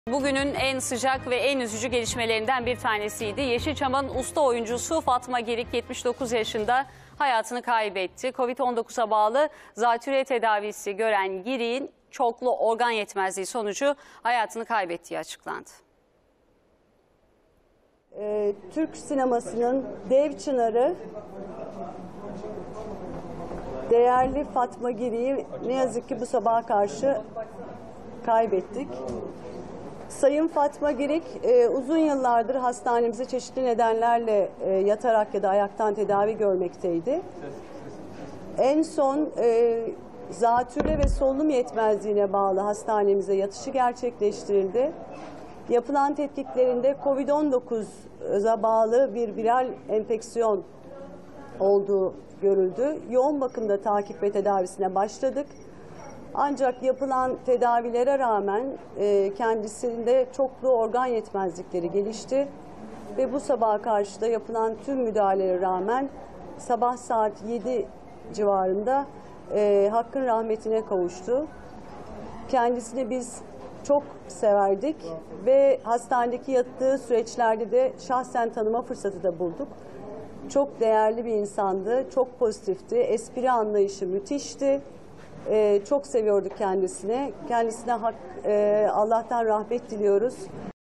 Bugünün en sıcak ve en üzücü gelişmelerinden bir tanesiydi. Yeşilçam'ın usta oyuncusu Fatma Girik 79 yaşında hayatını kaybetti. Covid-19'a bağlı zatürre tedavisi gören Girik'in çoklu organ yetmezliği sonucu hayatını kaybettiği açıklandı. Türk sinemasının dev çınarı, değerli Fatma Girik'i ne yazık ki bu sabaha karşı kaybettik. Sayın Fatma Girik uzun yıllardır hastanemize çeşitli nedenlerle yatarak ya da ayaktan tedavi görmekteydi. En son zatürre ve solunum yetmezliğine bağlı hastanemize yatışı gerçekleştirildi. Yapılan tetkiklerinde Covid-19'a bağlı bir viral enfeksiyon olduğu görüldü. Yoğun bakımda takip ve tedavisine başladık. Ancak yapılan tedavilere rağmen kendisinde çoklu organ yetmezlikleri gelişti. Ve bu sabaha karşı da yapılan tüm müdahalelere rağmen sabah saat 7 civarında Hakk'ın rahmetine kavuştu. Kendisini biz çok severdik ve hastanedeki yattığı süreçlerde de şahsen tanıma fırsatı da bulduk. Çok değerli bir insandı, çok pozitifti, espri anlayışı müthişti. Çok seviyorduk kendisine. Kendisine Allah'tan rahmet diliyoruz.